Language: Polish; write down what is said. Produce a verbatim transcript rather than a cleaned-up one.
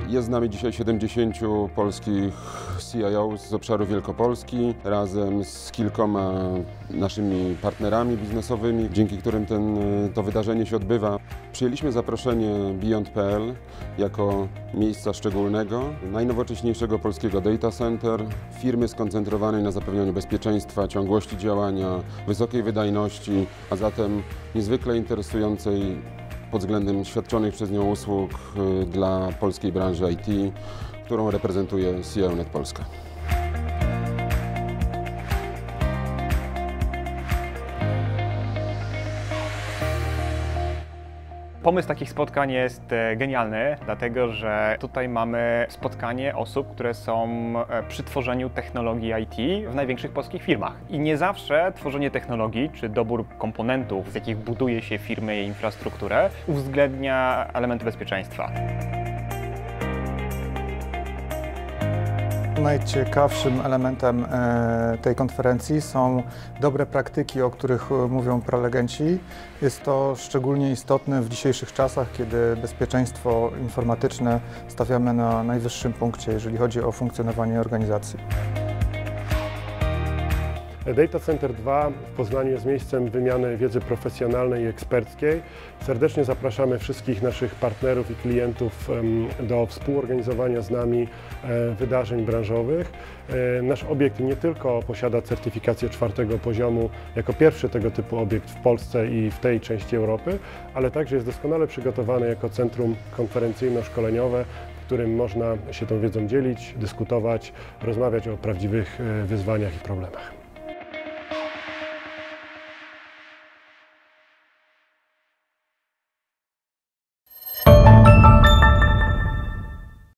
Jest z nami dzisiaj siedemdziesięciu polskich C I O z obszaru Wielkopolski, razem z kilkoma naszymi partnerami biznesowymi, dzięki którym ten, to wydarzenie się odbywa. Przyjęliśmy zaproszenie Beyond kropka p l jako miejsca szczególnego, najnowocześniejszego polskiego data center, firmy skoncentrowanej na zapewnianiu bezpieczeństwa, ciągłości działania, wysokiej wydajności, a zatem niezwykle interesującej pod względem świadczonych przez nią usług dla polskiej branży I T, którą reprezentuje C I O kropka net Polska. Pomysł takich spotkań jest genialny, dlatego że tutaj mamy spotkanie osób, które są przy tworzeniu technologii I T w największych polskich firmach. I nie zawsze tworzenie technologii, czy dobór komponentów, z jakich buduje się firmy i infrastrukturę, uwzględnia elementy bezpieczeństwa. Najciekawszym elementem tej konferencji są dobre praktyki, o których mówią prelegenci. Jest to szczególnie istotne w dzisiejszych czasach, kiedy bezpieczeństwo informatyczne stawiamy na najwyższym punkcie, jeżeli chodzi o funkcjonowanie organizacji. Data Center dwa w Poznaniu jest miejscem wymiany wiedzy profesjonalnej i eksperckiej. Serdecznie zapraszamy wszystkich naszych partnerów i klientów do współorganizowania z nami wydarzeń branżowych. Nasz obiekt nie tylko posiada certyfikację czwartego poziomu jako pierwszy tego typu obiekt w Polsce i w tej części Europy, ale także jest doskonale przygotowany jako centrum konferencyjno-szkoleniowe, w którym można się tą wiedzą dzielić, dyskutować, rozmawiać o prawdziwych wyzwaniach i problemach.